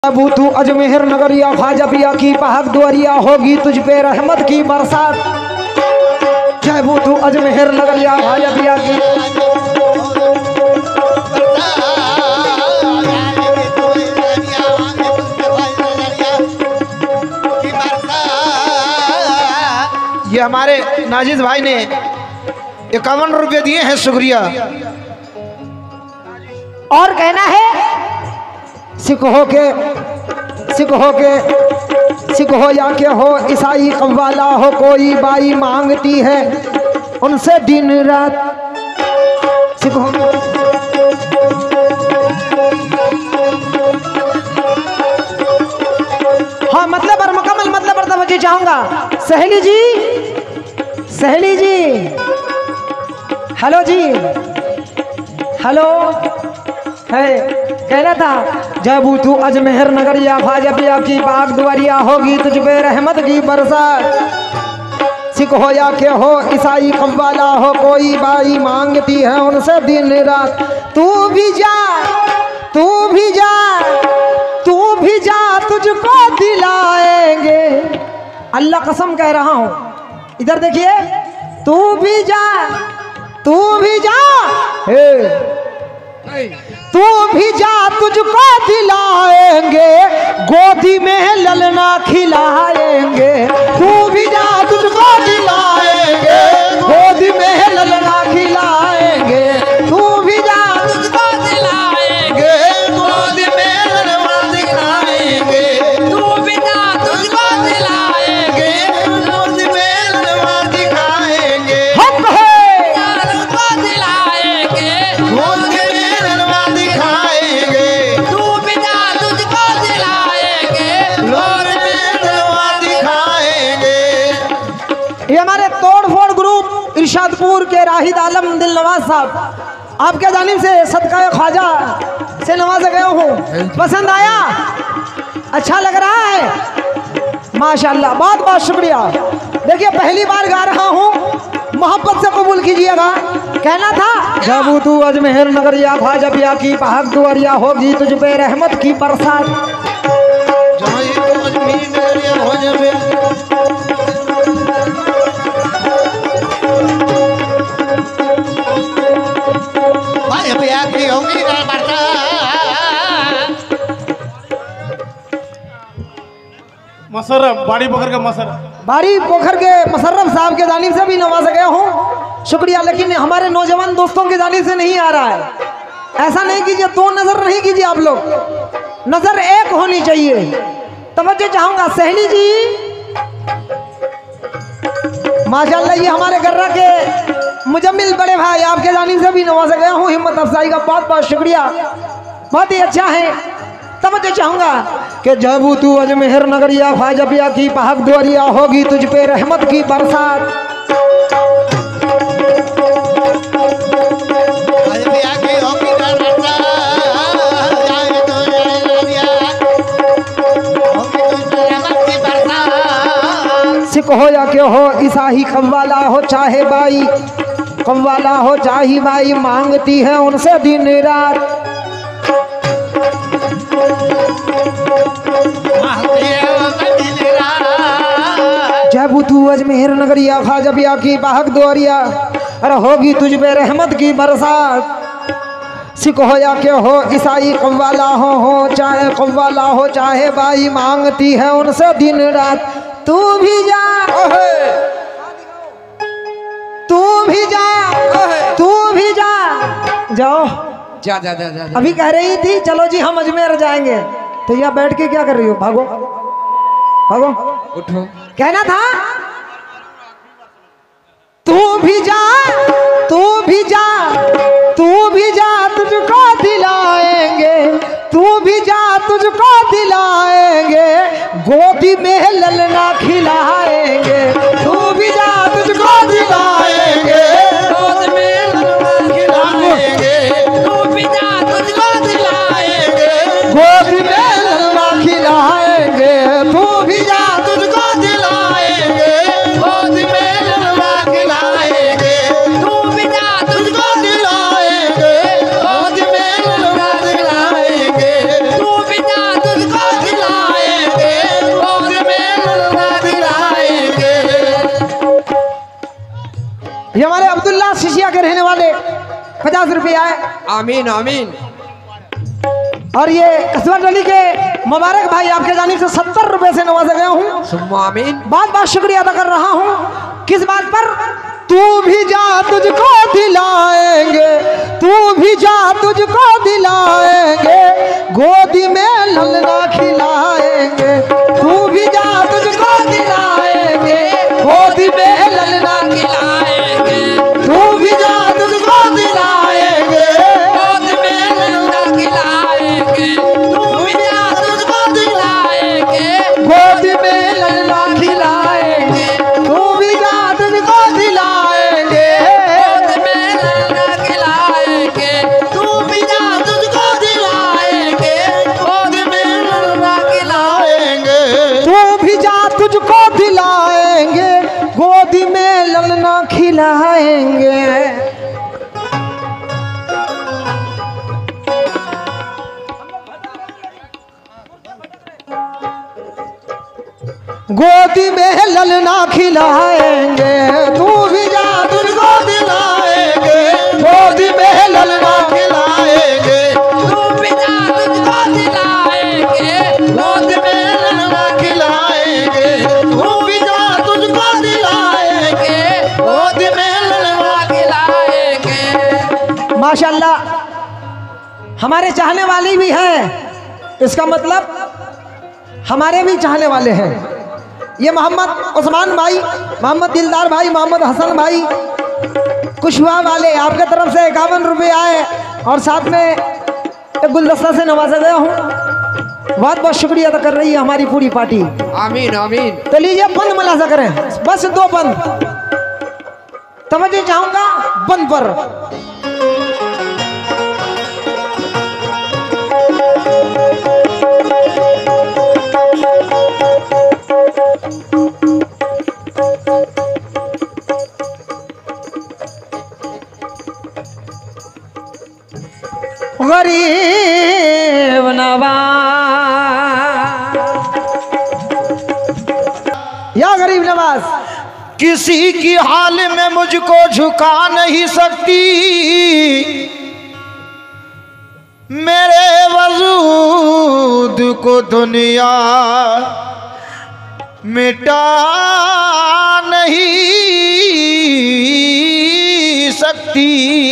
अबू तू अजमेर नगरिया ख्वाजा पिया की पहक दुआरिया होगी तुझ पे रहमत की बरसात। जय बू तू अजमेर नगरिया ख्वाजा पिया की। ये हमारे नाजिज भाई ने 51 रुपये दिए हैं, शुक्रिया। और कहना है सिख हो या के हो ईसाई कव्वाला हो, कोई बाई मांगती है उनसे दिन रात। सिख हो हाँ मतलब और मुकम्मल मतलब पर तवज्जो चाहूंगा। सहेली जी हेलो जी, हेलो है कहना था। जब तू अजमेर नगरिया ख्वाजा पिया की पाक दुआरिया होगी तुझ पे रहमत की बरसात। सिख हो या के हो ईसाई कव्वाला हो, कोई बाई मांगती है उनसे दिन रात। तू भी जा तुझको दिलाएंगे। अल्लाह कसम कह रहा हूं, इधर देखिए। तू भी जा तुझको दिलाएंगे, गोदी में ललना खिलाएंगे। तू भी जा तुझको दिलाएंगे, गोदी में ललना खिलाएंगे। तू भी जा तुझको दिलाएंगे, गोदी में ललना दिखाएंगे। तू भी जा तुझको दिलाएंगे, गोदी में ललना दिखाएंगे। हम तुझको दिलाएंगे, गोदी इरशादपुर के राहिद आलम दिल नवाज साहब, आपके जानिब से सदका ख्वाजा से नवाजा गया हूँ। पसंद आया? अच्छा लग रहा है? माशाल्लाह, बहुत बहुत शुक्रिया। देखिए पहली बार गा रहा हूँ, मोहब्बत से कबूल कीजिएगा। कहना था जब तू अजमेर नगरिया ख्वाजा पिया की पहक दुआरिया होगी तुझ पे रहमत की बरसात। मसरफ बाड़ी पोखर के मसरफ साहब के जानिब से भी नवाजा गया हूँ, शुक्रिया। लेकिन हमारे नौजवान दोस्तों की जानिब से नहीं आ रहा है। ऐसा नहीं कीजिए, दो नजर नहीं कीजिए आप लोग, नजर एक होनी चाहिए। तवज्जो चाहूंगा। सहेली जी माशाल्लाह, ये हमारे गर्रा के मुजम्मिल बड़े भाई, आपके जानिब से भी नवाजा गया हूँ। हिम्मत अफजाई का बहुत बहुत शुक्रिया, बहुत ही अच्छा है। तवज्जो चाहूंगा कि जब तू अजमेर नगरिया ख्वाजा पिया की पहक दुआरिया होगी तुझ पे रहमत की बरसात। सिख हो या के हो ईसाई कव्वाला हो, चाहे बाई कव्वाला हो चाहे बाई मांगती है उनसे दिन रात। जब तू अजमेर नगरिया ख्वाजा पिया की पहक दुआरिया अरे होगी तुझ पे रहमत की बरसात। सिख हो या के हो ईसाई कव्वाला हो चाहे कव्वाला हो, चाहे बाई मांगती है उनसे दिन रात। तू भी जा जाओ जा। अभी कह रही थी चलो जी हम अजमेर जाएंगे, तो यहाँ बैठ के क्या कर रही हो? भागो उठो। कहना था तू भी जा तुझको दिलाएंगे, गोदी में ललना खिलाएंगे। तू भी जा तुझको दिलाएंगे, गोदी में ललना खिलाएंगे। तू भी जा तुझको दिलाएंगे, गोदी में ललना खिलाएंगे। तू भी जा तुझको दिलाएंगे, गोदी में ललना खिलाएंगे। तू भी जा तुझको दिलाएंगे, गोदी में ललना खिलाएंगे। तू भी जा तुझको 50 रुपया है। आमीन आमीन। और ये कस्बा टोली के मुबारक भाई आपके जानिब से 70 रुपए से नवाजा गया हूँ। सुम्मा आमीन। बहुत बहुत शुक्रिया अदा कर रहा हूँ। किस बात पर? तू भी जा तुझको दिलाएंगे, तू भी जा तुझको दिलाएंगे, गोदी में ललना खिलाएंगे। तू भी जा तुझको दिलाएंगे, गोदी में ललना खिलाएंगे। तू भी जा तुझको दिलाएंगे, गोदी में ललना खिलाएंगे। तू भी जा तुझको दिलाएंगे, गोदी में ललना खिलाएंगे। तू भी जा तुझको दिलाएंगे, गोदी में ललना खिलाएंगे। तू भी जा तुझको दिलाएंगे, गोदी में ललना खिलाएंगे। तू भी जा तुझको दिलाएंगे, गोदी में ललना खिलाएंगे। गोदी में ललना खिलाएंगे। तू भी जा तुझको दिलाएंगे, गोदी में ललना खिलाएंगे। तू भी जा तुझको दिलाएंगे, गोदी में ललना खिलाएंगे। तू भी जा तुझको दिलाएंगे, गोदी में ललना खिलाएंगे। माशाअल्लाह हमारे चाहने वाले भी हैं, इसका मतलब हमारे भी चाहने वाले हैं। ये मोहम्मद उस्मान भाई, मोहम्मद दिलदार भाई, मोहम्मद हसन भाई कुशवा वाले आपके तरफ से 51 रुपये आए और साथ में एक गुलदस्ता से नवाजा गया हूँ। बहुत बहुत शुक्रिया अदा कर रही है हमारी पूरी पार्टी। आमीन आमीन। तो लीजिए बंद मुलाजा करें, बस 2 बंद। तवज्जो चाहूंगा बंद पर। गरीब नवाज या गरीब नवाज, किसी की हाल में मुझको झुका नहीं सकती, मेरे वजूद को दुनिया मिटा नहीं सकती,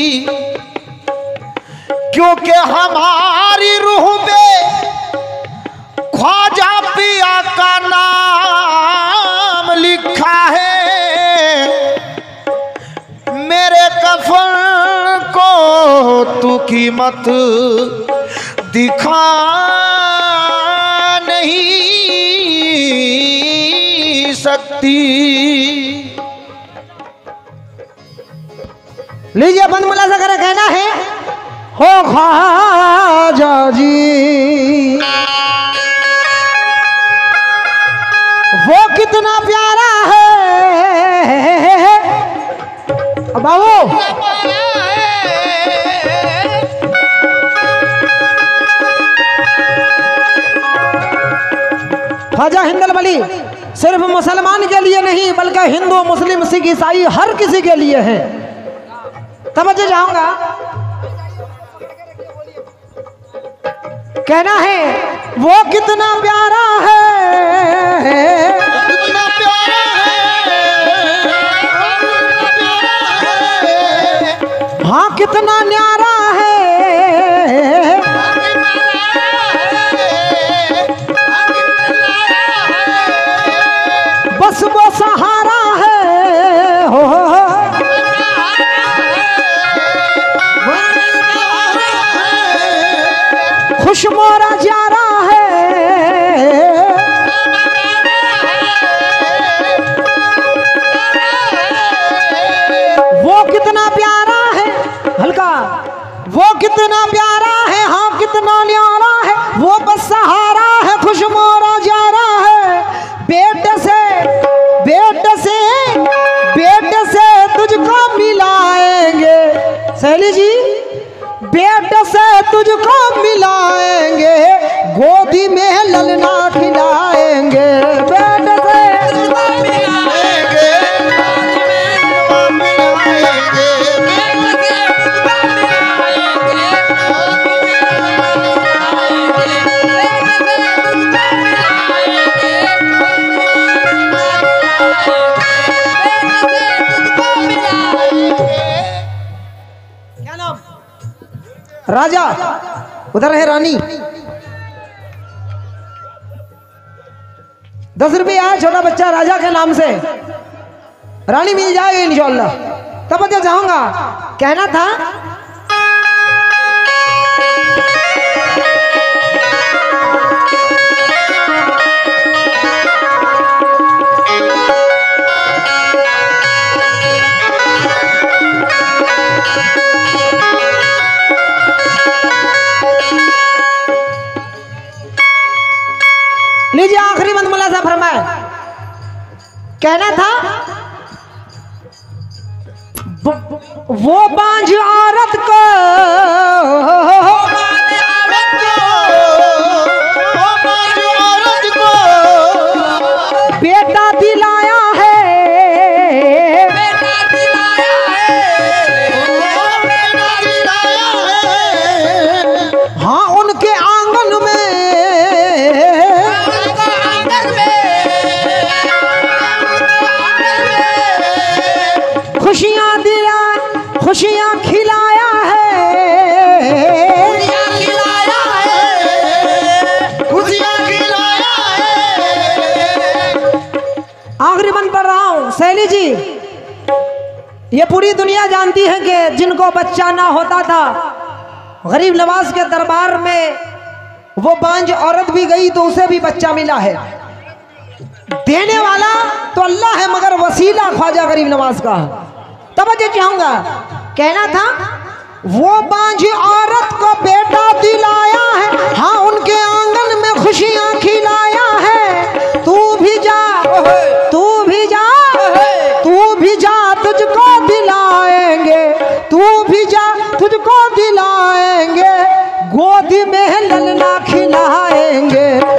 क्योंकि हमारी रूह में ख्वाजा पिया का नाम लिखा है। मेरे कफन को तू कीमत दिखा नहीं सकती। लीजिए बंद मुलाजा करें। कहना है हो ख्वाजा जी वो कितना प्यारा है बाबू। ख्वाजा हिंदल वली सिर्फ मुसलमान के लिए नहीं बल्कि हिंदू मुस्लिम सिख ईसाई हर किसी के लिए है। समझ जाऊंगा। कहना है वो कितना प्यारा है, कितना प्यारा है, हाँ कितना न्यारा है, बस वो सहारा है हो, खुश मोरा जारा है, वो कितना प्यारा है हल्का, वो कितना प्यारा है, हाँ कितना न्यारा है, वो बस सहारा है, खुश मोरा जारा है। बेटे से तुझको मिलाएंगे सहेली जी, बेटे से तुझको मिलाएंगे, गोदी में ललना खिलाएंगे। बेटे से तुझको मिलाएंगे, गोदी में ललना खिलाएंगे। राजा, उधर है रानी। 10 रुपया छोटा बच्चा राजा के नाम से, रानी मिल जाएगी इंशाअल्लाह। तब मैं जाऊंगा, कहना था लीजिए आखिरी बंद मुल्ला साहब फरमाए, कहना था वो बांझ औरत को बेटा दिलाया है, हाँ उनके आंगन में खुशियाँ दिला, खुशियाँ खिलाया है, आखिरी बंद पढ़ रहा हूँ। सैली जी, ये पूरी दुनिया जानती है कि जिनको बच्चा ना होता था, गरीब नवाज के दरबार में वो बांझ औरत भी गई तो उसे भी बच्चा मिला है। देने वाला तो अल्लाह है, मगर वसीला ख्वाजा गरीब नवाज का। तवज्जो चाहूंगा, कहना था वो बांझ औरत को बेटा दिलाया है, हाँ उनके आंगन में खुशियां खिलाया है। तू भी जा, तू भी जा, तू भी जा, तुझको दिलाएंगे, तू भी जा, तुझको दिलाएंगे, गोद में ललना खिलाएंगे।